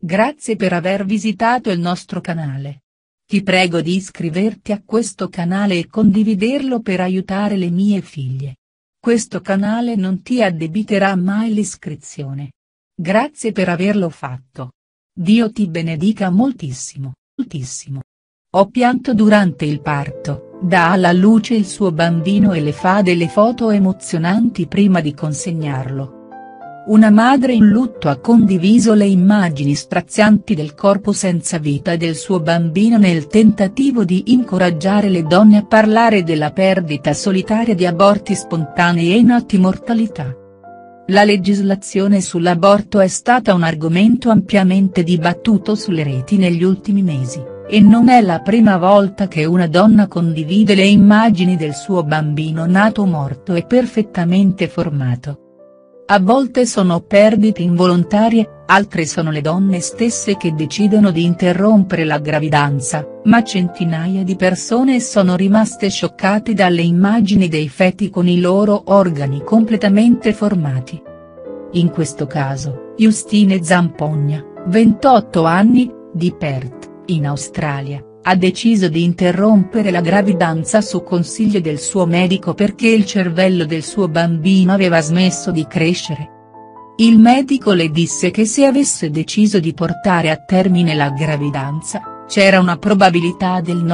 Grazie per aver visitato il nostro canale. Ti prego di iscriverti a questo canale e condividerlo per aiutare le mie figlie. Questo canale non ti addebiterà mai l'iscrizione. Grazie per averlo fatto. Dio ti benedica moltissimo, moltissimo. Ho pianto durante il parto, dà alla luce il suo bambino e le fa delle foto emozionanti prima di consegnarlo. Una madre in lutto ha condiviso le immagini strazianti del corpo senza vita del suo bambino nel tentativo di incoraggiare le donne a parlare della perdita solitaria di aborti spontanei e in mortalità. La legislazione sull'aborto è stata un argomento ampiamente dibattuto sulle reti negli ultimi mesi, e non è la prima volta che una donna condivide le immagini del suo bambino nato morto e perfettamente formato. A volte sono perdite involontarie, altre sono le donne stesse che decidono di interrompere la gravidanza, ma centinaia di persone sono rimaste scioccate dalle immagini dei feti con i loro organi completamente formati. In questo caso, Justine Zampogna, 28 anni, di Perth, in Australia, ha deciso di interrompere la gravidanza su consiglio del suo medico perché il cervello del suo bambino aveva smesso di crescere. Il medico le disse che se avesse deciso di portare a termine la gravidanza, c'era una probabilità del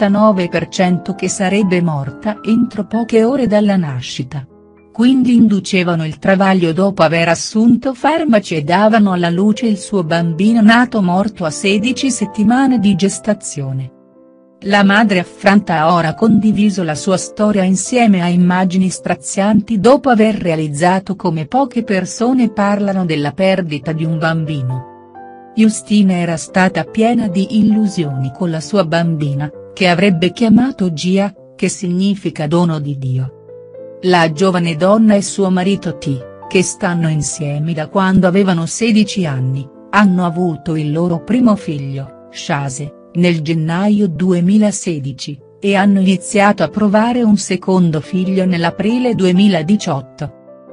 99% che sarebbe morta entro poche ore dalla nascita. Quindi inducevano il travaglio dopo aver assunto farmaci e davano alla luce il suo bambino nato morto a 16 settimane di gestazione. La madre affranta ha ora condiviso la sua storia insieme a immagini strazianti dopo aver realizzato come poche persone parlano della perdita di un bambino. Justine era stata piena di illusioni con la sua bambina, che avrebbe chiamato Gia, che significa dono di Dio. La giovane donna e suo marito T, che stanno insieme da quando avevano 16 anni, hanno avuto il loro primo figlio, Shase, nel gennaio 2016, e hanno iniziato a provare un secondo figlio nell'aprile 2018.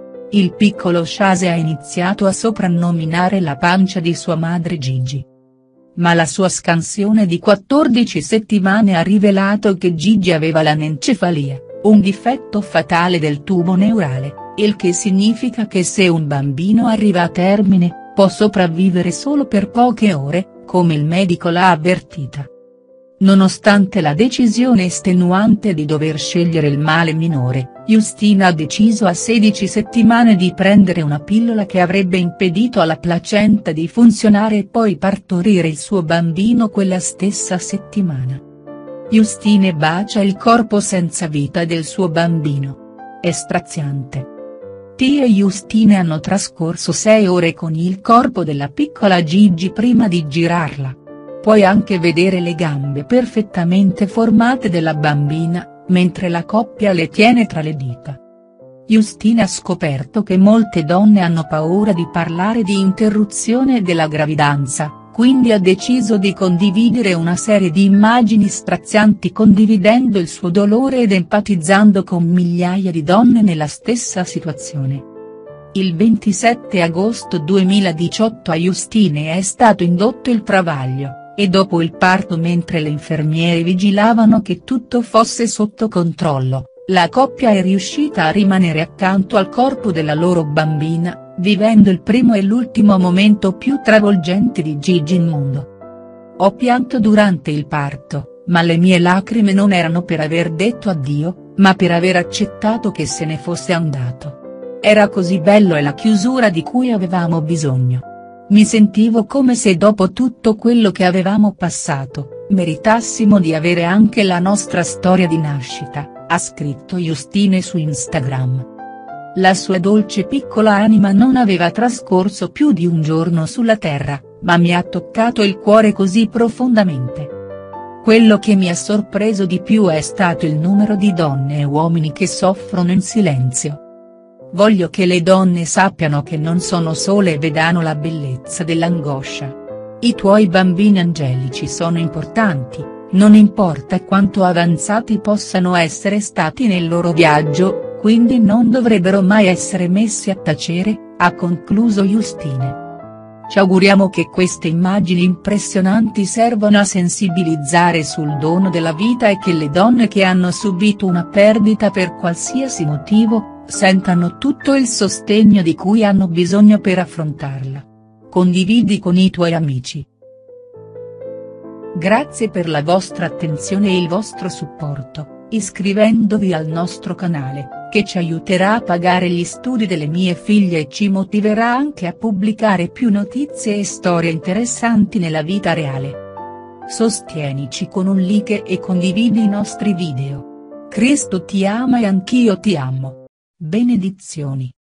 Il piccolo Shase ha iniziato a soprannominare la pancia di sua madre Gigi. Ma la sua scansione di 14 settimane ha rivelato che Gigi aveva l'anencefalia, un difetto fatale del tubo neurale, il che significa che se un bambino arriva a termine, può sopravvivere solo per poche ore, come il medico l'ha avvertita. Nonostante la decisione estenuante di dover scegliere il male minore, Justine ha deciso a 16 settimane di prendere una pillola che avrebbe impedito alla placenta di funzionare e poi partorire il suo bambino quella stessa settimana. Justine bacia il corpo senza vita del suo bambino. È straziante. T e Justine hanno trascorso 6 ore con il corpo della piccola Gigi prima di girarla. Puoi anche vedere le gambe perfettamente formate della bambina, mentre la coppia le tiene tra le dita. Justine ha scoperto che molte donne hanno paura di parlare di interruzione della gravidanza, quindi ha deciso di condividere una serie di immagini strazianti condividendo il suo dolore ed empatizzando con migliaia di donne nella stessa situazione. Il 27 agosto 2018 a Justine è stato indotto il travaglio, e dopo il parto mentre le infermiere vigilavano che tutto fosse sotto controllo, la coppia è riuscita a rimanere accanto al corpo della loro bambina, vivendo il primo e l'ultimo momento più travolgente di Gigi in mondo. Ho pianto durante il parto, ma le mie lacrime non erano per aver detto addio, ma per aver accettato che se ne fosse andato. Era così bello e la chiusura di cui avevamo bisogno. Mi sentivo come se dopo tutto quello che avevamo passato, meritassimo di avere anche la nostra storia di nascita, ha scritto Justine su Instagram. La sua dolce piccola anima non aveva trascorso più di un giorno sulla terra, ma mi ha toccato il cuore così profondamente. Quello che mi ha sorpreso di più è stato il numero di donne e uomini che soffrono in silenzio. Voglio che le donne sappiano che non sono sole e vedano la bellezza dell'angoscia. I tuoi bambini angelici sono importanti, non importa quanto avanzati possano essere stati nel loro viaggio, quindi non dovrebbero mai essere messi a tacere, ha concluso Justine. Ci auguriamo che queste immagini impressionanti servano a sensibilizzare sul dono della vita e che le donne che hanno subito una perdita per qualsiasi motivo, sentano tutto il sostegno di cui hanno bisogno per affrontarla. Condividi con i tuoi amici. Grazie per la vostra attenzione e il vostro supporto, iscrivendovi al nostro canale, che ci aiuterà a pagare gli studi delle mie figlie e ci motiverà anche a pubblicare più notizie e storie interessanti nella vita reale. Sostienici con un like e condividi i nostri video. Cristo ti ama e anch'io ti amo. Benedizioni.